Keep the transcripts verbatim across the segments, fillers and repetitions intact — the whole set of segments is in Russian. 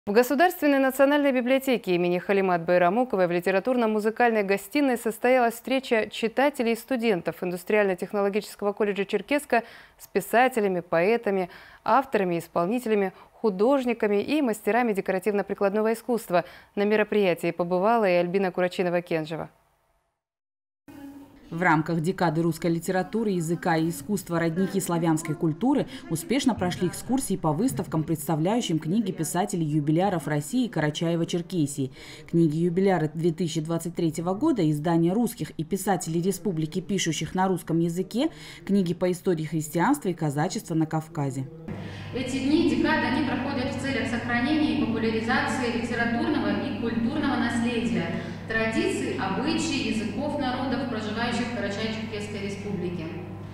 В Государственной национальной библиотеке имени Халимат Байрамуковой в литературно-музыкальной гостиной состоялась встреча читателей и студентов Индустриально-технологического колледжа Черкеска с писателями, поэтами, авторами, исполнителями, художниками и мастерами декоративно-прикладного искусства. На мероприятии побывала и Альбина Курачинова-Кенжева. В рамках декады русской литературы, языка и искусства «Родники славянской культуры» успешно прошли экскурсии по выставкам, представляющим книги писателей-юбиляров России и Карачаево-Черкесии. Книги-юбиляры две тысячи двадцать третьего года, издания русских и писателей республики, пишущих на русском языке, книги по истории христианства и казачества на Кавказе. Эти дни декады они проходят в целях сохранения и популяризации литературного и культурного наследия, традиций, обычаев, языков народов, проживающих в Карачаево-Черкесской республике.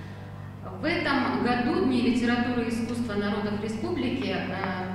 В этом году Дни литературы и искусства народов республики э,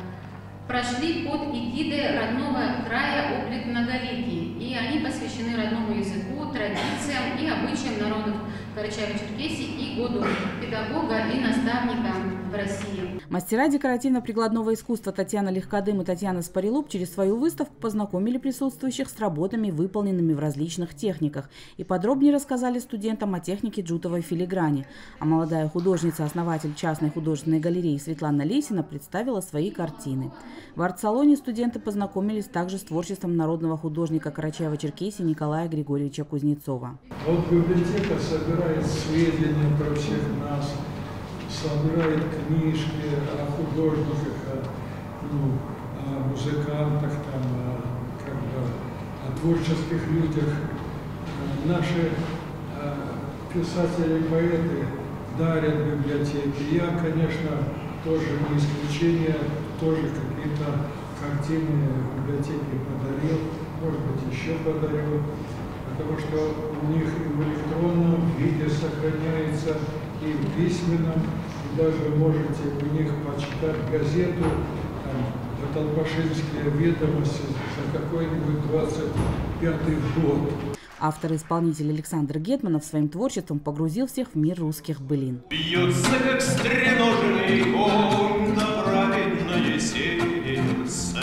прошли под эгидой родного края «Облик многоликий», и они посвящены родному языку, традициям и обычаям народов Карачаево-Черкесии и году педагога и наставника в России. Мастера декоративно-прикладного искусства Татьяна Легкодым и Татьяна Спарилуп через свою выставку познакомили присутствующих с работами, выполненными в различных техниках, и подробнее рассказали студентам о технике джутовой филиграни. А молодая художница, основатель частной художественной галереи Светлана Лесина представила свои картины. В арт-салоне студенты познакомились также с творчеством народного художника Карачаево-Черкесии Николая Григорьевича Кузнецова. Вот библиотека собирает сведения про всех нас, собирает книжки о художниках, о, ну, о музыкантах, там, о, как бы, о творческих людях. Наши э, писатели и поэты дарят библиотеки. Я, конечно, тоже не исключение, тоже какие-то картины библиотеки подарил, может быть, еще подарю, потому что у них и в электронном виде сохраняется, и в письменном, и даже можете у них почитать газету, там, «Толпашинские ведомости» за какой-нибудь двадцать пятый год. Автор-исполнитель Александр Гетманов своим творчеством погрузил всех в мир русских былин. Бьется, как стреноженный конь, на праведное сердце.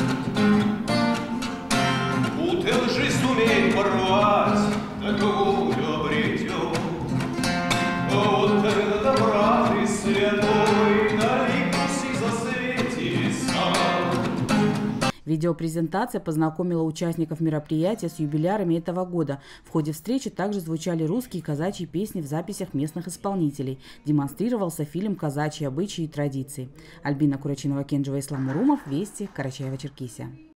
Утел же сумей порвать, такую обретем. Вот когда добра ты святой, далекость и засветится. Видеопрезентация познакомила участников мероприятия с юбилярами этого года. В ходе встречи также звучали русские и казачьи песни в записях местных исполнителей. Демонстрировался фильм «Казачьи обычаи и традиции». Альбина Курачинова-Кенжева, Ислам Мурумов, Вести, Карачаево-Черкесия.